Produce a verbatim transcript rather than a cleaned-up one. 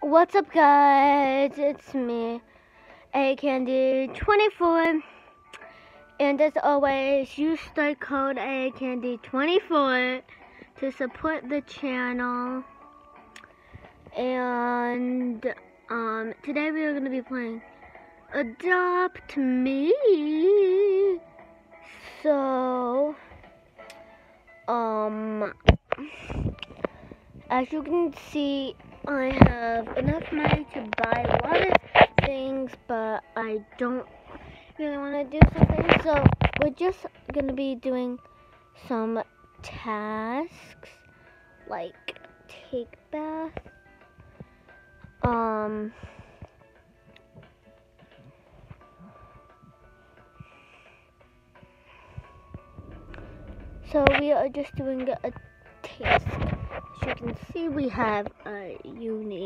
What's up, guys? It's me, A Candy twenty-four, and as always, use the code A Candy twenty-four to support the channel. And um, today we are going to be playing Adopt Me. So, um, as you can see, I have enough money to buy a lot of things, but I don't really want to do something. So we're just going to be doing some tasks, like take bath. Um, so we are just doing a task. As you can see, we have a uni